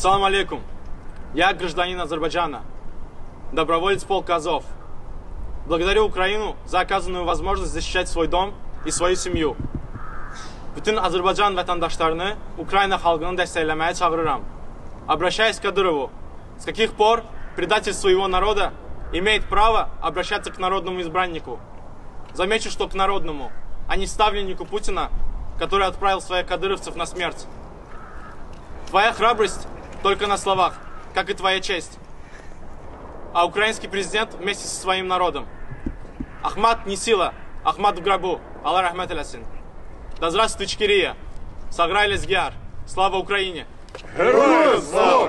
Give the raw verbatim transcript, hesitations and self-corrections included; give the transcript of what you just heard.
Ассаламу алейкум. Я гражданин Азербайджана, доброволец полка Азов. Благодарю Украину за оказанную возможность защищать свой дом и свою семью. Bütün Azərbaycan vətəndaşlarını Украина халкını dəstəkləməyə çağırıram. Обращаясь к Кадырову, с каких пор предатель своего народа имеет право обращаться к народному избраннику? Замечу, что к народному, а не ставленнику Путина, который отправил своих кадыровцев на смерть. Твоя храбрость только на словах, как и твоя честь. А украинский президент вместе со своим народом. Ахмат не сила, Ахмат в гробу. Аллах рахмат алясин. Да здравствует Ичкерия. Саграй лезгяр. Слава Украине! Героям слава!